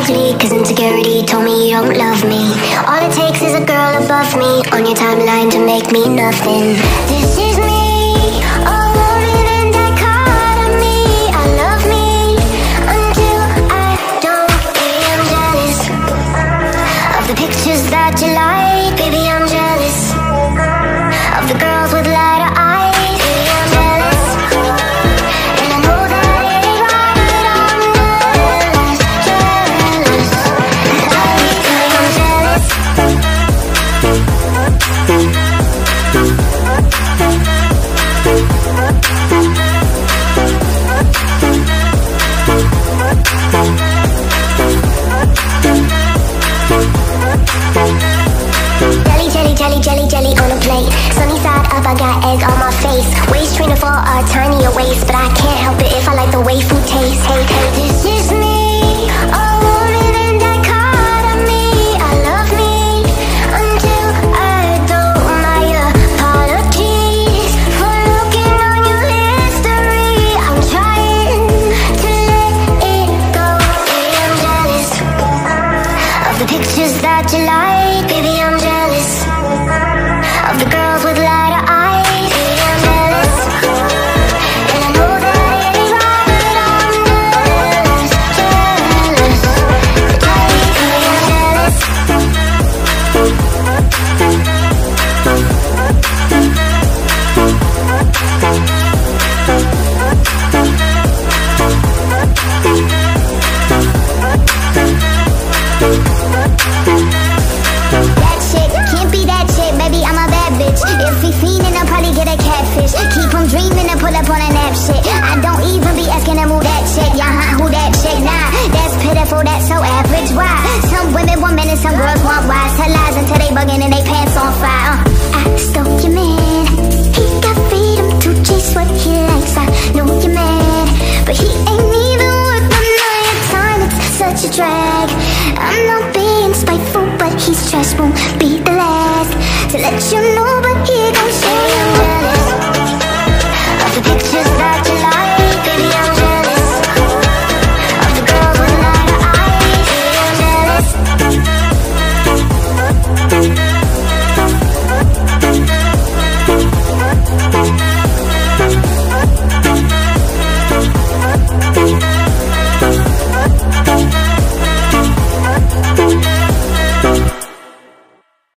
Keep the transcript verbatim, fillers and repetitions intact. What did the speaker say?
ugly, cause insecurity told me you don't love me. All it takes is a girl above me on your timeline to make me nothing. This is me, a woman in dichotomy. I love me until I don't. Baby, I'm jealous of the pictures that you like. Baby, I'm jealous of the girls with lighter eyes. Baby, I'm jealous, and I know that it ain't right. I'm jealous, jealous. Baby, I'm jealous. Jelly, jelly, jelly, jelly, jelly on a plate. Sunny side up, I got egg on my face. Waist trainer for a tinier waist, but I can't help it if I like the way food tastes. Hey, hey, this is me, a woman in dichotomy. I love me until I don't. My apologies for looking on your history. I'm trying to let it go. Baby, I'm jealous of the pictures that you like. Baby, I'm jealous of the girls with lighter eyes. Baby, I'm jealous, and I know that it ain't right. I'm jealous, jealous. Baby, I'm jealous. That chick can't be that chick, baby, I'm a bad bitch. If he fiendin', I'll probably get a catfish. Keep him dreaming and pull up on a nap shit. I don't even be asking to move that chick. Yeah, huh, who that chick? Nah, that's pitiful, that's so average. Why? Some women want men and some girls want wise. Tell lies until they bugging and they pants on fire. uh, I stole your man. He got freedom to chase what he likes. I know you're mad, but he ain't even worth the night time. It's such a drag. I'm not being spiteful, but he's trash. Won't be the last to let you know